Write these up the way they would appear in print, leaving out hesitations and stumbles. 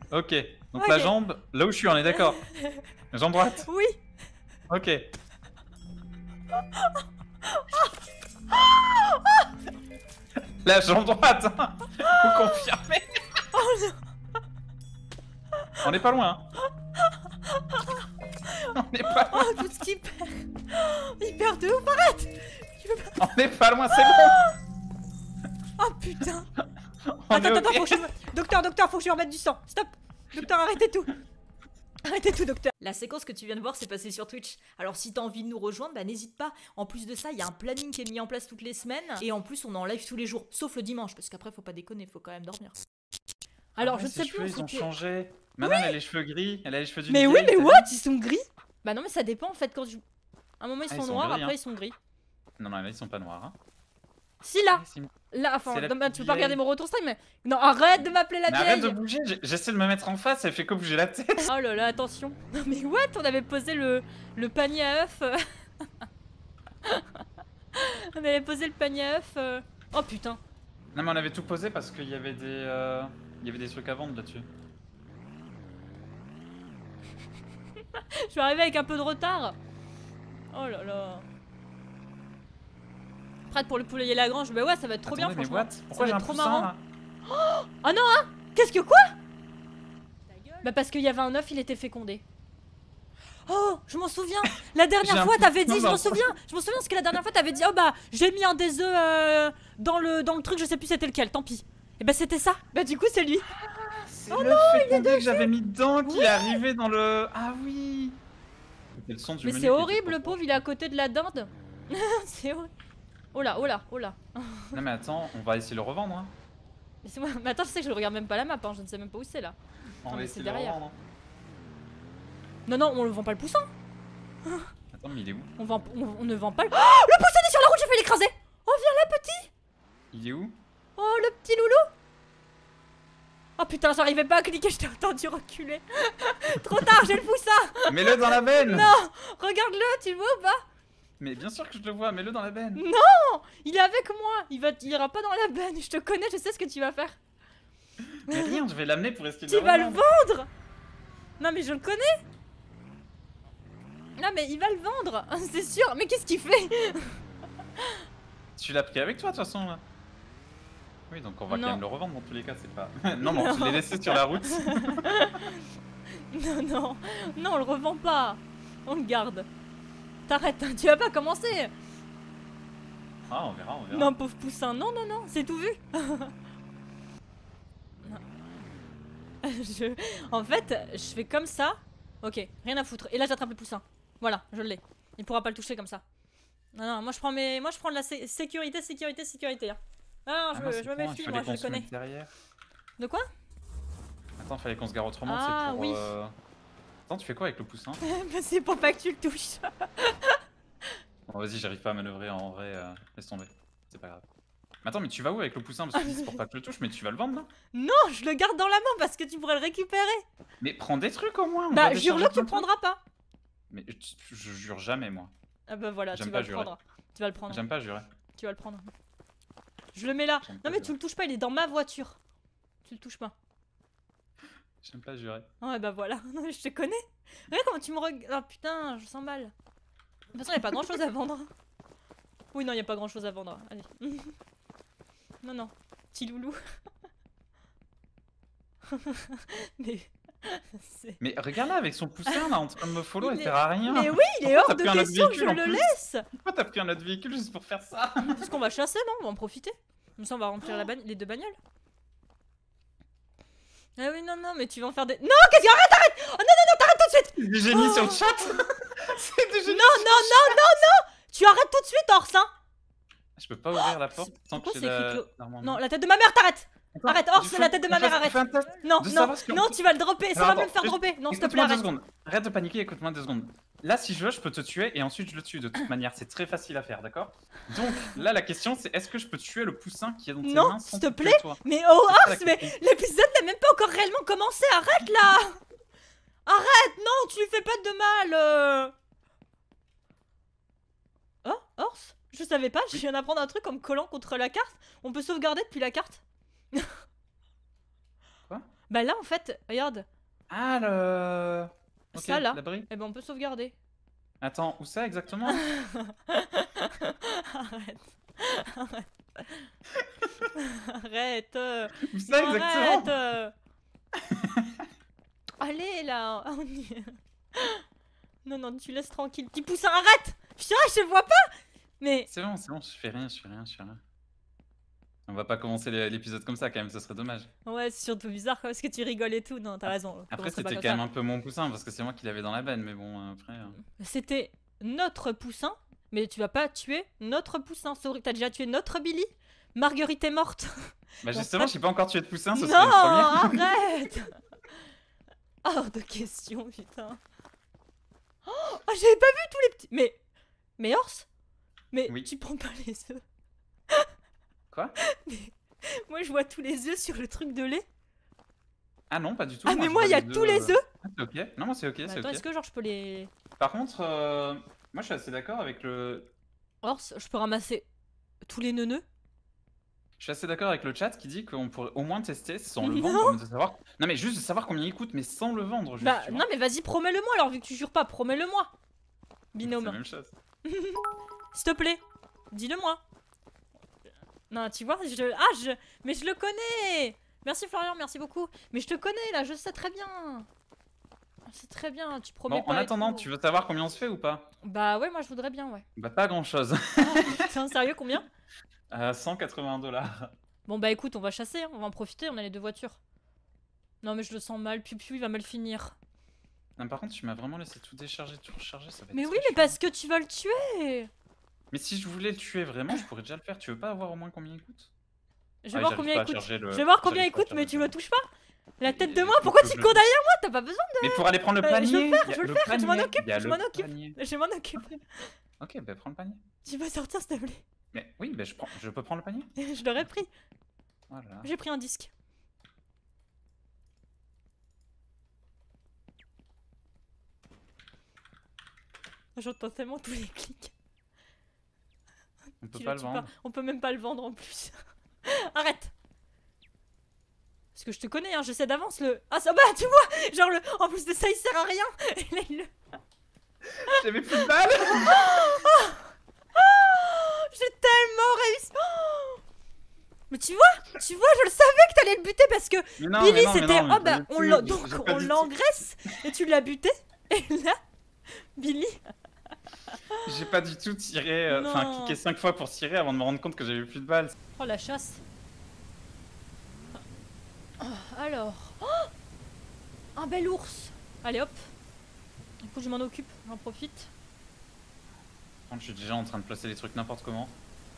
Ok. Donc Ok. la jambe, là où je suis, on est d'accord. La jambe droite. Oui. Ok. La jambe droite, hein. Vous confirmez? Oh non. On n'est pas loin. On n'est pas loin. Oh, tout ce qu'il perd. Il perd de ouf, arrête. Tu veux pas... On n'est pas loin, c'est bon. Oh putain. On Attends, est attends, ok. faut que je... Docteur, faut que je lui remette du sang. Stop. Docteur, arrêtez tout. Arrêtez tout, docteur. La séquence que tu viens de voir s'est passée sur Twitch. Alors si t'as envie de nous rejoindre, bah n'hésite pas. En plus de ça, il y a un planning qui est mis en place toutes les semaines. Et en plus, on est en live tous les jours. Sauf le dimanche, parce qu'après, faut pas déconner, faut quand même dormir. Alors, Ah je ouais, ne sais ses plus. cheveux, ils ont changé. Maintenant, elle a les cheveux gris. Elle a les cheveux d'une Mais oui, vieille, mais t'as what? vu? Ils sont gris? Bah non, mais ça dépend en fait. Quand je... À un moment, ils Ah, sont ils sont noirs, gris, après, hein. ils sont gris. Non, là, ils sont pas noirs. Hein. Si là, Ah, c'est une- là, enfin, C'est la non, bah, petite tu peux pas regarder vieille. mon retour stream, mais non, arrête de m'appeler la Mais arrête de vieille. bouger, j'essaie de me mettre en face, elle fait que bouger la tête. Oh là là, attention. Non mais what? On avait posé le panier à œufs. On avait posé le panier à œufs. Oh putain. Non, mais on avait tout posé parce qu'il y avait des trucs à vendre là-dessus. Je suis arrivée avec un peu de retard. Oh là là. Prête pour le poulailler Lagrange? Bah ouais, ça va être trop bien Attendez, mais franchement. what? Pourquoi va j'ai un être trop poussin marrant. là? Oh non hein. Qu'est-ce que quoi? Bah parce qu'il y avait un œuf, il était fécondé. Oh, je m'en souviens. La J'ai dernière un fois, t'avais poussin dit, je dans m'en le- souviens. Je m'en souviens parce que la dernière fois, t'avais dit, oh bah, j'ai mis un des œufs dans le truc, je sais plus c'était lequel, tant pis. Et bah c'était ça. Bah du coup, c'est lui. C'est le fécondé que j'avais mis dedans qui est arrivé dans le. Ah oui! C'était le son du Mais menu c'est qui était horrible, trop le fort. pauvre, il est à côté de la dinde. C'est horrible. Oh là, oh là, oh là. Non, mais attends, on va essayer de le revendre. Hein. Laissez-moi. Mais attends, je sais que je regarde même pas la map, hein, je ne sais même pas où c'est là. On Non, va mais essayer c'est de le derrière. revendre. Hein. Non, non, on le vend pas le poussin. Attends, mais il est où? On ne vend pas le. Oh, le poussin est sur la route, je vais l'écraser. Oh, viens là, petit. Il est où? Oh, le petit loulou. Oh putain, j'arrivais pas à cliquer, je t'ai entendu reculer. Trop tard, j'ai le poussin. Mets-le dans la benne! Non, regarde-le, tu le vois ou pas? Mais bien sûr que je le vois, mets-le dans la benne! Non, il est avec moi. Il ira pas dans la benne. Je te connais, je sais ce que tu vas faire. Mais rien, je vais l'amener pour essayer de Tu le vas le revendre. vendre. Non mais je le connais. Non mais il va le vendre, c'est sûr. Mais qu'est-ce qu'il fait? Tu l'as pris avec toi de toute façon là. Oui, donc on va Non. quand même le revendre dans tous les cas, c'est pas. Non, non, tu l'as laissé sur la route. Non, non, non, on le revend pas. On le garde. T'arrêtes, hein, tu vas pas commencer. Ah, on verra, on verra. Non, pauvre poussin, non, non, non, c'est tout vu. Non. En fait, je fais comme ça. Ok, rien à foutre. Et là, j'attrape le poussin. Voilà, je l'ai. Il pourra pas le toucher comme ça. Non, non, moi je prends de la sécurité, sécurité. Hein. Ah, non, je me méfie, moi, je le connais. Derrière. De quoi? Attends, fallait qu'on se gare autrement, Ah, c'est pour. oui. Attends, tu fais quoi avec le poussin? Bah, c'est pour pas que tu le touches. Bon, vas-y, j'arrive pas à manœuvrer en vrai, laisse tomber. C'est pas grave. Mais attends, mais tu vas où avec le poussin? Parce que c'est pour pas que je le touche, mais tu vas le vendre là? Non, je le garde dans la main parce que tu pourrais le récupérer. Mais prends des trucs au moins! on Bah, va jure-le décharger que tu plein de prendras pas. trucs. Mais je jure jamais, moi. Ah bah voilà, J'aime tu vas pas le jurer. prendre. Tu vas le prendre. J'aime pas jurer. Tu vas le prendre. Je le mets là. J'aime Non pas mais tu jurer. le touches pas, il est dans ma voiture. Tu le touches pas. J'aime pas jurer. Ouais bah voilà, non mais je te connais. Regarde comment tu me regardes. Oh putain, je sens mal. De toute façon, y a pas grand chose à vendre. Oui, non, y a pas grand chose à vendre. Allez. Non, non. Petit loulou. Mais. Mais regarde là avec son poussin là en train de me follow, elle Il est- sert à rien. Mais oui, il est hors T'as de pris un autre question que je véhicule, en le plus. laisse. Pourquoi t'as pris un autre véhicule juste pour faire ça? Parce qu'on va chasser, non? On va en profiter. Comme ça, on va remplir les deux bagnoles. Ah oui, non, non, mais tu vas en faire des. Non, qu'est-ce que. Arrête! Oh non, non, non, t'arrêtes tout de suite! C'est du génie Oh. sur le chat. C'est du Non, génie. non, non, non, non! Tu arrêtes tout de suite, Ors, hein! Je peux pas ouvrir la porte tant que Pourquoi j'ai c'est écrit la... Clo- normalement. Non, la tête de ma mère, t'arrêtes! Attends, Arrête, Ors, je c'est fais- la tête de ma je mère, fais arrête! un test Non, de non, savoir ce qu'on non, peut- tu vas le dropper, ça Alors, va me le attends, faire juste- dropper! Non, s'il te Écoute-moi plaît, deux arrête! secondes. Arrête de paniquer, écoute-moi 2 secondes. Là, si je veux, je peux te tuer et ensuite je le tue de toute manière. C'est très facile à faire, d'accord? Donc là, la question c'est est-ce que je peux tuer le poussin qui est dans tes Non, mains sans s'il te tuer plaît. toi? Mais oh, C'est ça, Ors, la mais question. l'épisode n'a même pas encore réellement commencé, arrête là! Arrête, non, tu lui fais pas de mal! Oh, Ors? Je savais pas, je viens d'apprendre un truc comme collant contre la carte. On peut sauvegarder depuis la carte. Quoi? Bah là en fait, regarde. Ah, le... Ok, Ça là. l'abri. Eh ben on peut sauvegarder. Attends, où ça exactement? Arrête. Arrête. Où ça Non, exactement? arrête. Allez là. On y est. Non, non, tu laisses tranquille. Petit poussin, arrête. Putain, je te vois pas. Mais... C'est bon, je fais rien, je fais rien, je fais rien. On va pas commencer l'épisode comme ça quand même, ce serait dommage. Ouais, c'est surtout bizarre parce que tu rigoles et tout. Non, t'as raison. Après, Commencerai pas c'était comme quand même ça. un peu mon poussin parce que c'est moi qui l'avais dans la benne, mais bon, après. C'était notre poussin, mais tu vas pas tuer notre poussin. T'as déjà tué notre Billy. Marguerite est morte. Bah, Bon, justement, ça- j'ai pas encore tué de poussin, ce Non, serait une première. arrête. Hors de question, putain. Oh, j'avais pas vu tous les petits. Mais Ors, mais Oui. tu prends pas les œufs. Quoi? Moi, je vois tous les œufs sur le truc de lait. Ah non, pas du tout. Ah, mais je moi, vois il y a les tous les œufs. Ah, c'est ok. Non, moi, c'est ok, Bah, c'est attends, ok. est-ce que genre je peux les... Par contre, moi, je suis assez d'accord avec le. Ors, je peux ramasser tous les neuneux. Je suis assez d'accord avec le chat qui dit qu'on pourrait au moins tester sans le Non. vendre, mais de savoir. Non, mais juste de savoir combien il coûte, mais sans le vendre. Juste, Bah, tu vois. non, mais vas-y, promets-le-moi alors, vu que tu jures pas, promets-le-moi. C'est la Binôme. même chose. S'il te plaît, dis-le-moi. Non, tu vois, mais je le connais. Merci Florian, merci beaucoup. Mais je te connais là, je sais très bien. C'est très bien, tu promets Bon, pas. en et attendant, tout. tu veux savoir combien on se fait ou pas? Bah ouais, moi je voudrais bien, ouais. Bah, pas grand chose. Putain, sérieux, combien? 180 $. Bon bah écoute, on va chasser, hein, on va en profiter, on a les deux voitures. Non mais je le sens mal, Piu Piu il va mal finir. Non, par contre, tu m'as vraiment laissé tout décharger, tout recharger, ça va être Mais très oui, mais chiant. parce que tu vas le tuer. Mais si je voulais le tuer vraiment, je pourrais déjà le faire. Tu veux pas avoir au moins combien il coûte? Je vais Ah, voir j'arrive combien pas à il coûte. charger le- Je vais voir combien j'arrive il pas à coûte, mais charger tu le- le touches pas. La tête de Il moi, faut pourquoi que tu je te cours le- derrière moi? T'as pas besoin Mais pour aller prendre le je vais le panier. faire, il y a je vais le le faire, je m'en panier, occupe, il y a je le m'en occupe. panier. Je m'en occupe. Ok, bah prends le panier. Tu vas sortir s'il te plaît. Mais oui, bah je peux prendre le panier. Je l'aurais pris. Voilà. J'ai pris un disque. J'entends tellement tous les clics. On peut Tu pas le le tues vendre. On peut même pas le vendre en plus. Arrête. Parce que je te connais, hein, je sais d'avance le... Ah ça bah tu vois. Genre le... En plus de ça il sert à rien. Et là, il le... J'avais plus de balles. J'ai tellement réussi. Oh mais tu vois, je le savais que t'allais le buter parce que Mais non, Billy mais non, mais c'était... non, Oh bah mais on j'ai l'a- pas donc du tout. on l'engraisse et tu l'as buté. Et là, Billy... J'ai pas du tout tiré. Enfin, Non. cliqué 5 fois pour tirer avant de me rendre compte que j'avais plus de balles. Oh la chasse. Oh, alors... Oh un bel ours. Allez hop. Du coup je m'en occupe, j'en profite. Par contre, je suis déjà en train de placer les trucs n'importe comment.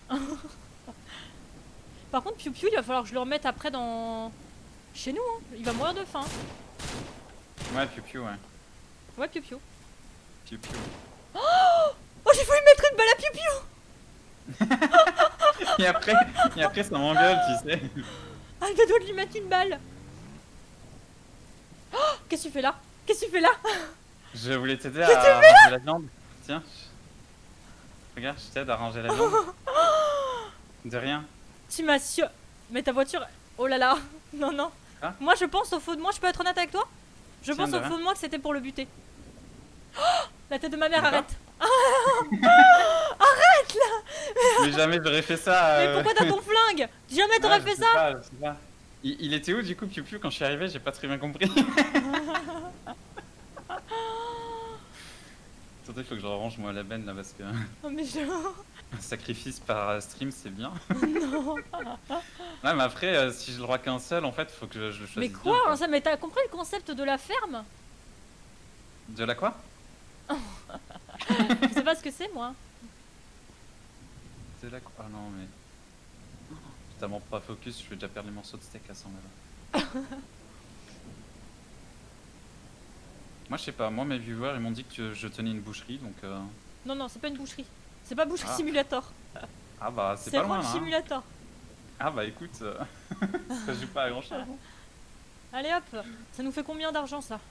Par contre Piu Piu il va falloir que je le remette après dans... Chez nous hein. Il va mourir de faim. Ouais, Piu Piu, ouais. Ouais Piu Piu. Piu Piu. Oh j'ai failli mettre une balle à Piu Piu. Et après ça m'engueule, tu sais. Ah je dois lui mettre une balle. Oh qu'est-ce que tu fais là? Qu'est-ce que tu fais là? Je voulais t'aider à ranger la viande. Tiens. Regarde, je t'aide à ranger la viande. De rien. Tu m'as su... Mais ta voiture... Oh là là. Non non. Hein? Moi je pense au faux de moi, je peux être honnête avec toi? Je Tiens, pense de au rien. faux de moi que c'était pour le buter. Oh la tête de ma mère, D'accord. arrête. Mais jamais j'aurais fait ça. Mais pourquoi t'as ton flingue? Jamais Ouais, t'aurais je fait sais ça? pas, je sais pas. Il était où du coup, Piu Piu, quand je suis arrivé? J'ai pas très bien compris. Surtout, il faut que je range moi la benne là parce que Oh mais je... un sacrifice par stream c'est bien. Non. Ouais, mais après, si je le roi qu'un seul, en fait, faut que je le choisisse. Mais bien, quoi hein, ça, mais t'as compris le concept de la ferme? De la quoi? Je sais pas ce que c'est moi. De la quoi? Ah non, mais. Totalement pas focus, je vais déjà perdre les morceaux de steak à 100 là. Moi, je sais pas, moi, mes viewers ils m'ont dit que je tenais une boucherie donc. Non non c'est pas une boucherie. C'est pas boucherie Ah. simulator. Ah bah, c'est C'est pas loin Ranch là. Hein. Simulator. Ah bah, écoute, ça joue pas à grand chose. Allez hop. Ça nous fait combien d'argent ça?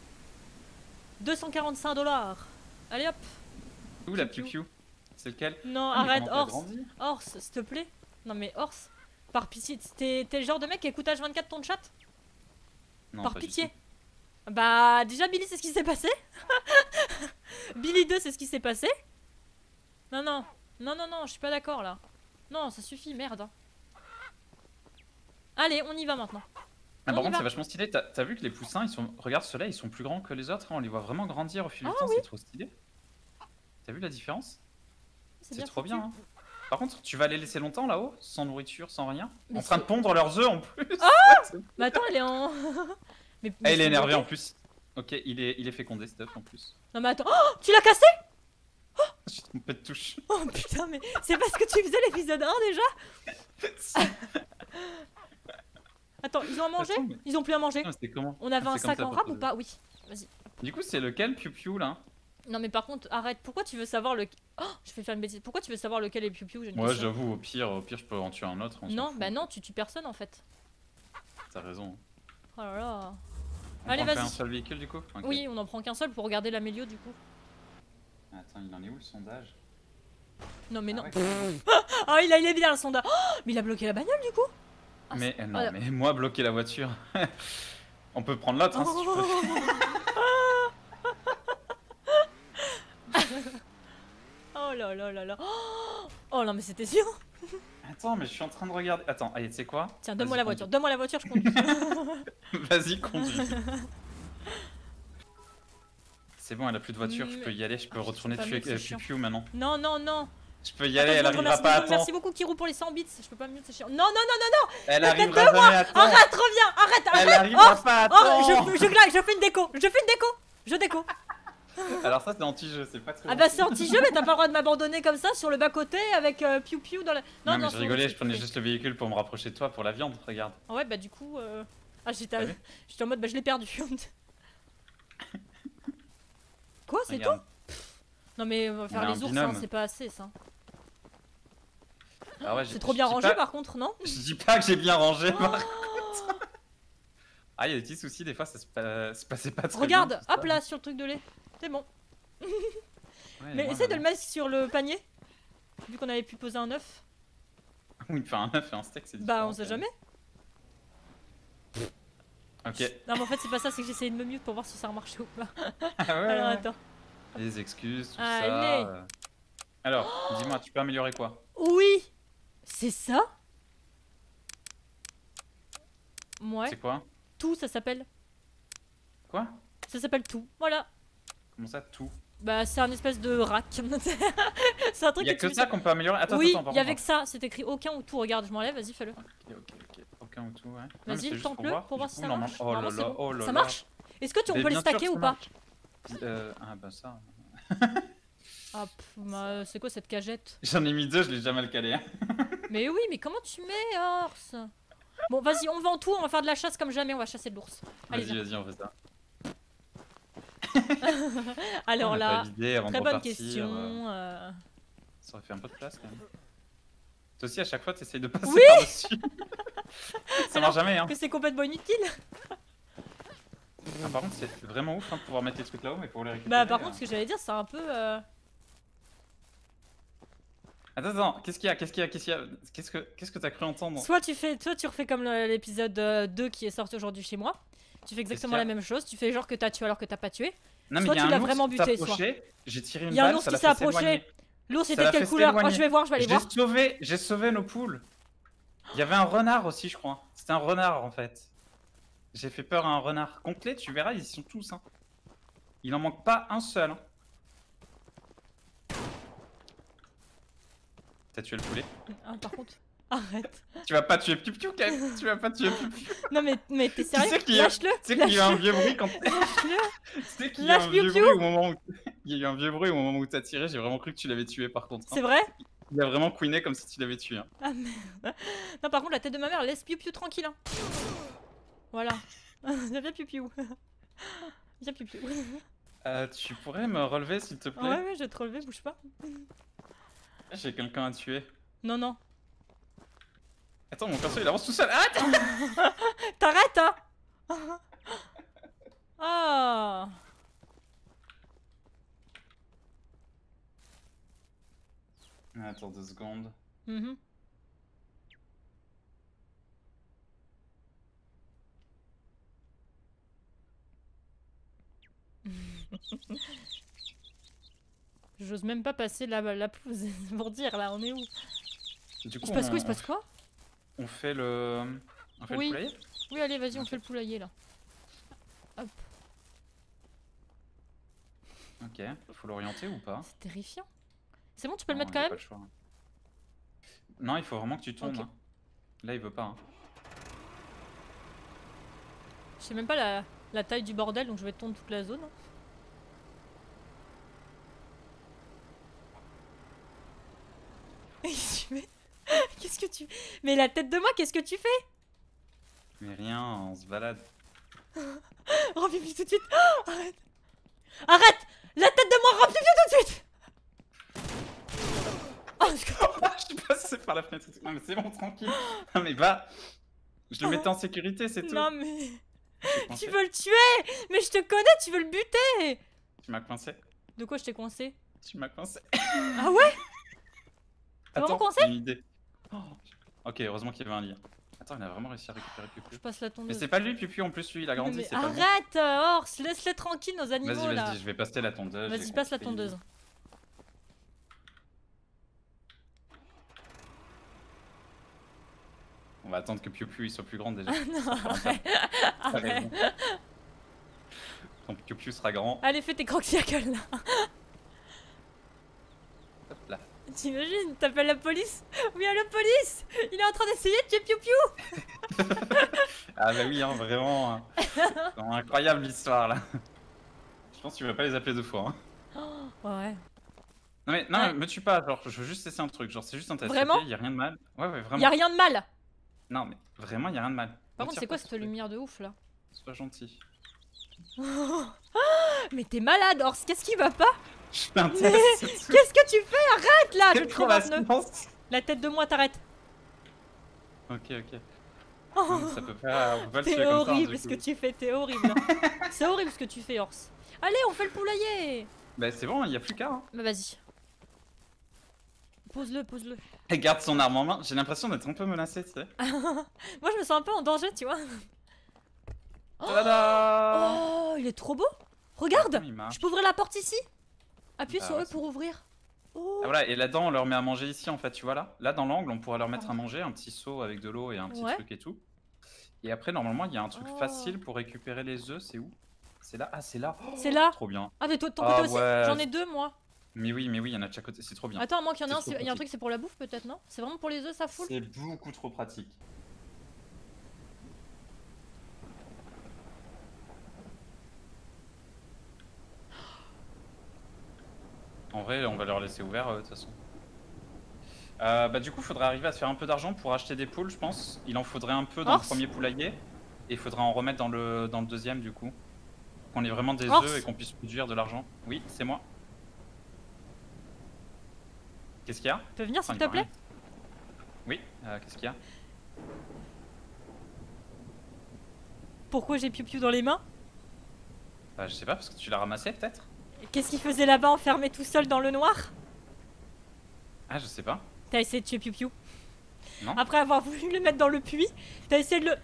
245 $. Allez hop. Où la Piu Piu Piu. Piu? C'est lequel? Non Ah, mais arrête, comment t'as Ors. grandi? Ors, s'il te plaît. Non mais Ors, par pitié, t'es le genre de mec qui écoute H24 ton chat? Non, Par pas du pitié. tout. Bah, déjà, Billy, c'est ce qui s'est passé. Billy 2, c'est ce qui s'est passé. Non, non. Non, non, non, je suis pas d'accord, là. Non, ça suffit, merde. Hein. Allez, on y va maintenant. Ah, On par y contre, va. c'est vachement stylé. T'as vu que les poussins, ils sont. Regarde, ceux-là, ils sont plus grands que les autres. Hein. On les voit vraiment grandir au fil du temps. oui. C'est trop stylé. T'as vu la différence? C'est trop foutu. bien. Hein. Par contre, tu vas les laisser longtemps là-haut, sans nourriture, sans rien, Mais en train de pondre leurs œufs en plus. Mais attends, elle est en. mais Ah, il est c'est énervé bloqué. en plus. Ok, il est fécondé, Stuff en plus. Non, mais attends. Oh, tu l'as cassé? Je suis trompé de touche. Oh putain, mais c'est parce que tu faisais l'épisode 1 déjà? Attends, ils ont à manger? Attends, mais- Ils ont plus à manger. Non, c'était comment? On avait Ah, un c'est comme sac ça en pour rab te- ou pas? Oui. Vas-y. Du coup, c'est lequel Piu Piu là? Non, mais par contre, arrête. Pourquoi tu veux savoir le. Oh, je vais faire une bêtise. Pourquoi tu veux savoir lequel est Piu Piu? J'ai une Ouais, question. j'avoue, au pire, je peux en tuer un autre. On s'en Non, fout. bah non, tu tues personne en fait. T'as raison. Oh là là. On Allez, prend vas-y. un seul véhicule du coup? Ok. Oui, on en prend qu'un seul pour regarder l'amélio du coup. Attends, il en est où le sondage? Non, mais Ah non. ouais. Oh, il est bien le sondage. Oh, mais il a bloqué la bagnole du coup. Ah, Mais c'est- non, oh, mais moi bloquer la voiture. On peut prendre l'autre hein, si tu veux. Oh là là là là. Oh non, mais c'était sûr. Attends, mais je suis en train de regarder. Attends, allez, tu sais quoi? Tiens, donne-moi Vas-y, la voiture. Donne-moi la voiture, je conduis. conduis. Vas-y, conduis. C'est bon, elle a plus de voiture, je peux y aller, je peux Ah, je retourner sais pas, tuer mec, c'est chiant. Piu Piu maintenant. Non, non, non. Je peux y aller, Attends, elle je arrivera remercie pas à beaucoup, temps. merci beaucoup, Kirou, pour les 100 bits. Je peux pas mieux, c'est chiant. Non, non, non, non, non. Elle La tête arrivera de jamais à temps. Arrête, reviens. Arrête, Elle arrête. arrivera pas à Oh, temps. je claque, je fais une déco. Je fais une déco. Je déco. Alors ça c'est anti-jeu, c'est pas très Ah bah gentil. c'est anti-jeu, mais t'as pas le droit de m'abandonner comme ça sur le bas-côté avec Piu Piu dans la. Non, mais je c'est rigolais, horrible, je prenais c'est juste le véhicule pour me rapprocher de toi pour la viande, regarde. Ah ouais, bah du coup. Ah, T'as vu j'étais en mode, bah je l'ai perdu. Quoi, c'est tout? Regarde. Non, mais on va On faire a les un ours, binôme. hein, c'est pas assez ça. Ah ouais, C'est trop bien je dis rangé pas- par contre, non? Je dis pas que j'ai bien rangé Oh. par contre. Ah, il y a des petits soucis, des fois ça se passait pas très Regarde, bien. tout ça. hop là, sur le truc de lait. C'est bon. Ouais, Mais moi, essaie de le mettre sur le panier. Vu qu'on avait pu poser un œuf. Oui, enfin un œuf et un steak c'est Bah, différent, on sait quand jamais. même. Ok. Non, mais en fait, c'est pas ça, c'est que j'essayais de me mute pour voir si ça remarchait ou pas. Ah ouais, Alors, ouais. attends. Les excuses, tout Allez. ça. Alors, dis-moi, tu peux améliorer quoi? Oui! C'est ça? Ouais. C'est quoi? Tout, ça s'appelle. Quoi? Ça s'appelle tout. Voilà. Comment ça, tout? Bah, c'est un espèce de rack. C'est un truc Il y a tu que mets ça qu'on peut améliorer? Attends, Oui, attends, par il y avait contre. que ça. C'est écrit aucun ou tout. Regarde, je m'enlève. Vas-y, fais-le. Ok. Aucun ou tout, ouais. Non, mais Vas-y, c'est juste tente-le pour voir Du si coup, ça normalement- marche. Oh là Normalement, c'est là, bon. oh là Ça là. marche? Est-ce que on Mais peut les bien sûr stacker que ou ça pas? marche. Ah bah ça. Ah, bah, c'est quoi cette cagette? J'en ai mis deux, je l'ai déjà mal calé. Hein. Mais oui, mais comment tu mets, Ors? Bon, vas-y, on vend tout. On va faire de la chasse comme jamais. On va chasser de l'ours. Allez, viens. Vas-y, on fait ça. Alors On a là, pas vidé avant très de bonne repartir, question. Ça aurait fait un peu de place quand même. Toi aussi, à chaque fois, t'essayes de passer Oui par-dessus. Ça marche jamais, hein. Que c'est complètement inutile. Ah, par contre, c'est vraiment ouf hein, de pouvoir mettre les trucs là-haut, mais pour les récupérer. Bah, par contre, ce que j'allais dire, c'est un peu. Attends, qu'est-ce qu'il y a? Qu'est-ce que t'as cru entendre? Soit tu refais comme l'épisode 2 qui est sorti aujourd'hui chez moi. Tu fais exactement qu'il y la a même chose. Tu fais genre que t'as tué alors que t'as pas tué. Non, mais soit il y a tu un l'as ours vraiment qui buté, s'est approché, j'ai tiré une Il y a un balle, ours ça qui l'a s'est fait approché. s'éloigner. L'ours Ça était l'a de quelle fait couleur? Oh, s'éloigner. je vais voir, je vais aller voir. J'ai sauvé nos poules. Il y avait un renard aussi, je crois. C'était un renard en fait. J'ai fait peur à un renard. Complet, tu verras, ils y sont tous. Hein. Il en manque pas un seul. Hein. T'as tué le poulet? Ah, par contre, arrête. Tu vas pas tuer Piu Piu quand même. Tu vas pas tuer Piu Piu. Non, mais t'es sérieux? sais qu'il y a- Lâche-le. Tu sais qu'il y a eu un Lâche-le. vieux bruit quand. Lâche-le. Tu sais qu'il y a Lâche un vieux Piu Piu. bruit au moment où. Il y a eu un vieux bruit au moment où t'as tiré. J'ai vraiment cru que tu l'avais tué par contre. hein. C'est vrai? Il a vraiment queené comme si tu l'avais tué. Hein. Ah merde. Non, par contre, la tête de ma mère, laisse Piu Piu tranquille. Hein. Voilà. Viens Piu Piu. Viens Piu Piu. Tu pourrais me relever s'il te plaît? Ouais, ouais, je vais te relever, bouge pas. J'ai quelqu'un à tuer. Non, non. Attends, mon perso il avance tout seul. Ah, attends. T'arrêtes, hein. Ah. Attends 2 secondes. Mhm. J'ose même pas passer la pelouse pour dire là, on est où? Du coup, Il se passe quoi? Il se passe quoi? on fait le... On fait Oui. le poulailler? Oui, allez, vas-y, on fait le poulailler là. Hop, Ok, faut l'orienter ou pas? c'est terrifiant. C'est bon, tu peux le Non, mettre il quand y a même? pas le choix. Non, il faut vraiment que tu tournes. Ok. Hein. Là, il veut pas. Hein. Je sais même pas la taille du bordel, donc je vais tourner toute la zone. Qu'est-ce que tu... Mais la tête de moi, qu'est-ce que tu fais? Mais rien, on se balade. Oh, pipi tout de suite. Oh, arrête. Arrête. La tête de moi, rends pipi tout de suite. Oh, Je suis passé par la fenêtre. Non, mais c'est bon, tranquille. Non, mais va. Je le mettais en sécurité, c'est tout. non mais... Tu Tu veux le tuer? Mais je te connais, tu veux le buter. Tu m'as coincé. De quoi je t'ai coincé? Tu m'as coincé. Ah ouais? T'as vraiment coincé? J'ai une idée. Oh. Ok, heureusement qu'il y avait un lien. Attends, il a vraiment réussi à récupérer Je Piu-Piu. passe la Mais tondeuse. c'est pas lui, Piu-Piu, en plus, lui, il a grandi, Mais c'est pas lui. arrête, Horse, laisse-les tranquilles nos animaux Vas-y, là. vas-y, je vais passer la tondeuse. Vas-y, j'ai passe la compris. tondeuse. On va attendre que Piu-Piu il soit plus grand déjà. Non, arrête. T'as Arrête. raison. Quand Piu-Piu sera grand. Allez, fais tes croque-circles là. Hop là. T'imagines, t'appelles la police? Oui, allô, police! Il est en train d'essayer de tuer Piu-Piu! Ah bah oui, hein, vraiment. Hein. C'est incroyable l'histoire là. Je pense que tu vas pas les appeler deux fois. Hein. Ouais. Non mais, non, Ouais. mais me tue pas, genre je veux juste essayer un truc, genre c'est juste un test. Vraiment Ok, y a rien de mal. Ouais, ouais, vraiment. Y'a rien de mal! Non mais vraiment y a rien de mal. Par Me contre, tire c'est quoi pas, cette s'il te plaît. lumière de ouf là? Sois gentil. Mais t'es malade, Horse, qu'est-ce qui va pas? Je fais un Mais test. c'est tout. qu'est-ce que tu fais? Arrête là! Je Quelle vais te crever un pneu. correspondance. La tête de moi, t'arrêtes. Ok, ok. Oh, Ça peut pas, on peut pas le tuer t'es comme ça. horrible Du ce coup. que tu fais, t'es horrible. C'est horrible ce que tu fais, Horse. Allez, on fait le poulailler! Bah c'est bon, y a plus qu'à. Hein. Bah vas-y. Pose-le, pose-le. Elle garde son arme en main, j'ai l'impression d'être un peu menacé, tu sais. Moi, je me sens un peu en danger, tu vois. Tada. Oh, il est trop beau! Regarde! Comment il marche? Je peux ouvrir la porte ici? Appuie Bah sur ouais, E pour ouvrir. Oh! Ah, voilà, et là-dedans on leur met à manger ici en fait, tu vois là. Là dans l'angle on pourrait leur mettre à manger, un petit seau avec de l'eau et un petit Ouais. truc et tout. Et après normalement il y a un truc Oh. facile pour récupérer les œufs, c'est où? C'est là? Ah c'est là. Oh, C'est là? trop bien. Ah, mais toi, ton Ah côté aussi? ouais. J'en ai deux, moi. Mais oui, il y en a de chaque côté, c'est trop bien. Attends, moi qu'il y en a un, C'est trop il y a un pratique. truc, c'est pour la bouffe peut-être, non? C'est vraiment pour les œufs, ça fout? C'est beaucoup trop pratique. En vrai, on va leur laisser ouvert de toute façon. Bah du coup, faudrait arriver à se faire un peu d'argent pour acheter des poules, je pense. Il en faudrait un peu dans Horse le premier poulailler. Et il faudra en remettre dans le deuxième du coup. Qu'on ait vraiment des Horse œufs et qu'on puisse produire de l'argent. Oui, c'est moi. Qu'est-ce qu'il y a? Tu peux venir Enfin, s'il il te parle plaît? rien. Oui, qu'est-ce qu'il y a? Pourquoi j'ai Piu-Piu dans les mains? Je sais pas, parce que tu l'as ramassé peut-être? Qu'est-ce qu'il faisait là-bas enfermé tout seul dans le noir? Ah, je sais pas. T'as essayé de tuer Piu-Piu? Non. Après avoir voulu le mettre dans le puits, t'as essayé de le...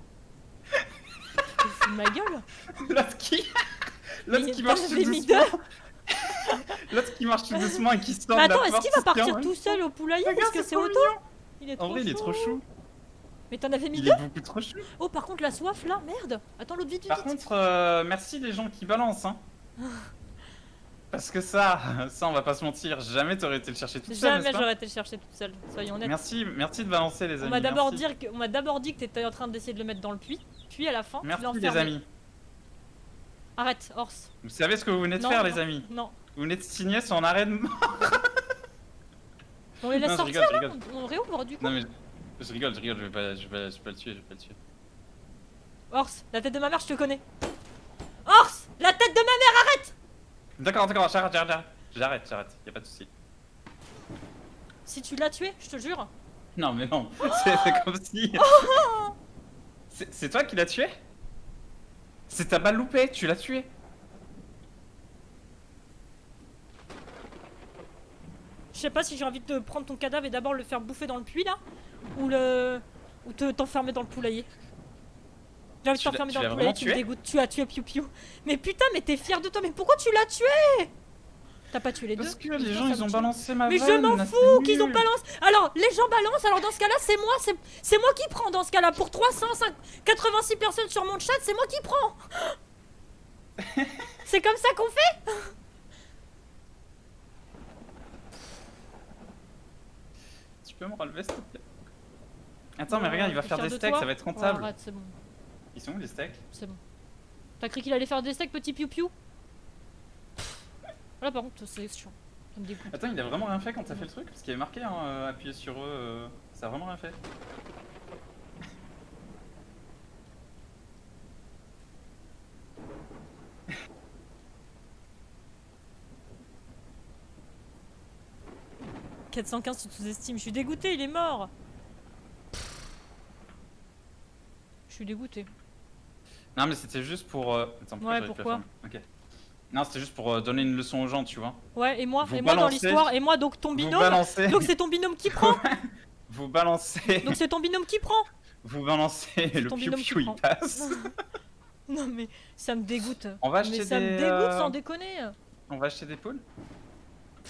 Tu fous de ma gueule? L'autre qui... L'autre Mais qui marche tout t'avais mis doucement. L'autre qui marche tout doucement et qui sort Mais de la attends, est-ce porte, qu'il va c'est partir bien, tout hein. seul au poulailler? Regarde, Parce que c'est c'est trop auto? mignon. Il est trop En vrai, il est trop chou. Mais t'en avais mis Il deux? est beaucoup trop chou. Oh, par contre, la soif là, merde! Attends, l'autre vite, vite, Par vite. contre, merci les gens qui balancent, hein. Parce que ça, on va pas se mentir, jamais t'aurais été le chercher toute seule, Jamais n'est-ce pas? j'aurais été le chercher toute seule, soyons honnêtes. Merci de balancer les amis. On m'a d'abord merci. dit que t'étais en train d'essayer de le mettre dans le puits, puis à la fin, tu Merci l'as les enfermé. amis. Arrête, Horse. Vous savez ce que vous venez de Non, faire non, les amis? Non. Vous venez de signer son arrêt de mort. On les laisse Non, je sortir rigole, je là? rigole. On réouvre du coup? Non mais je rigole, je vais pas le tuer, Horse, la tête de ma mère, je te connais. Horse, la tête de ma mère, arrête! D'accord, j'arrête, y a pas de souci. Si tu l'as tué, je te jure. Non mais non, c'est comme si... C'est toi qui l'as tué? C'est ta balle loupée, tu l'as tué. Je sais pas si j'ai envie de prendre ton cadavre et d'abord le faire bouffer dans le puits là, ou t'enfermer dans le poulailler. J'ai envie de Tu t'enfermer l'as dans le vraiment poulet, tu me tué? dégoûtes. Tu as tué Piu Piu. Mais putain, mais t'es fier de toi, mais pourquoi tu l'as tué? T'as pas tué les deux? Parce que les Putain, gens ça ils me ont tue. balancé ma Mais vanne. je m'en là, fous c'est qu'ils ont nul. balancé. Alors, les gens balancent, alors dans ce cas-là, c'est moi qui prends dans ce cas-là. Pour 386 personnes sur mon chat, c'est moi qui prends. C'est comme ça qu'on fait? Tu peux me relever s'il te plaît? Attends, mais regarde, il va T'es faire fier des de steaks, toi? ça va être Ouais, rentable. arrête, c'est bon, Ils sont où les steaks? c'est bon. T'as cru qu'il allait faire des steaks, petit Piu Piu? Là, par contre, c'est chiant. Ça me dégoûte. Attends, il a vraiment rien fait quand t'as fait le truc? Parce qu'il y avait marqué, hein, appuyer sur eux, ça a vraiment rien fait. « 415, tu te sous-estimes. Je suis dégoûté, il est mort. Je suis dégoûté. Non, mais c'était juste pour. Attends, Ouais, j'arrive plus à pourquoi? fermer. Ok. Non, c'était juste pour donner une leçon aux gens, tu vois. Ouais, et moi Vous dans balancez- l'histoire, et moi, donc ton Vous binôme. balancez. Donc c'est ton binôme qui prend. Vous balancez. Donc c'est ton binôme qui prend. Vous balancez le ton binôme qui piou-piou, il prend. passe. Non mais ça me dégoûte. On va Mais acheter ça me des, dégoûte sans déconner. On va acheter des poules?